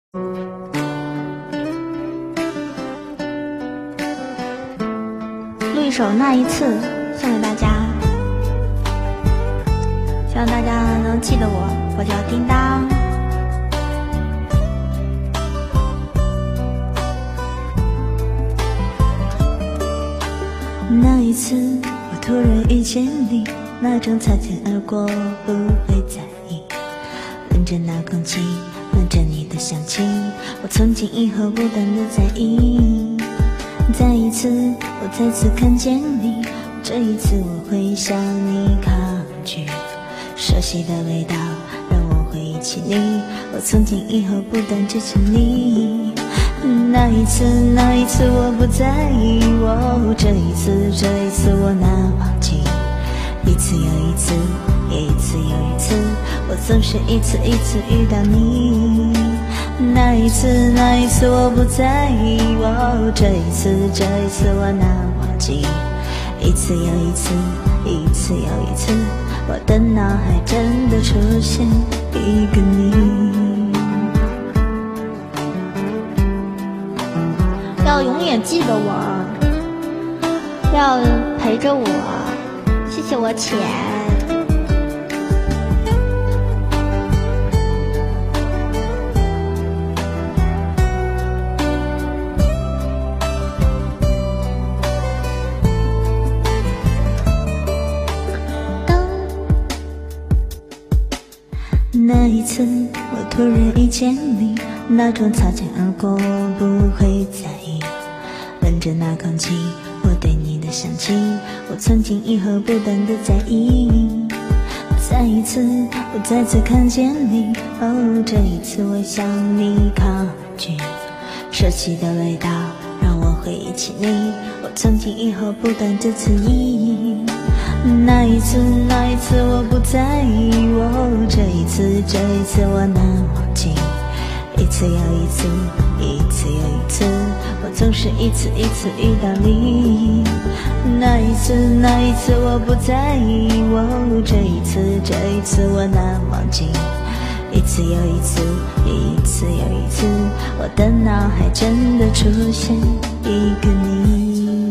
录一首《那一次》送给大家，希望大家能记得我叫叮当。那一次，我突然遇见你，那种擦肩而过不会在意，闻着那空气，闻着你的香气，我从今以后不断的在意。再一次，我再次看见你，这一次我会向你抗拒，熟悉的味道让我回忆起你，我从今以后不断追求你。那一次，那一次我不在意，这一次我难忘记，一次又一次，一次又一次，我总是一次一次遇到你。那一次，那一次我不在意，这一次我难忘记，一次又一次，一次又一次，我的脑海真的出现一个你。要永远记得我，要陪着我，谢谢我浅。那一次，我突然遇见你，那种擦肩而过不会在意，闻着那空气，我对你的香气，我从今以后不断的在意。再一次，我再次看见你，这一次我向你抗拒，熟悉的味道让我回忆起你，我从今以后不断的在意。那一次，那一次我不在意，这一次我难忘记，一次又一次，一次又一次，我总是一次一次遇到你。那一次，那一次我不在意，这一次我难忘记，一次又一次，一次又一次，我的脑海真的出现一个你。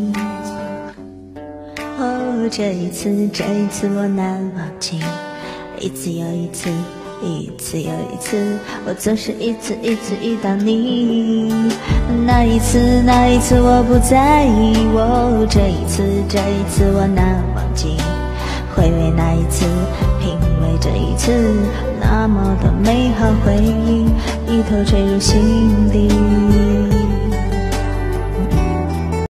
这一次我难忘记，一次又一次，一次又一次，我总是一次一次遇到你。那一次，那一次我不在意，这一次我难忘记，回味那一次，品味这一次，那么多美好回忆一头坠入心底。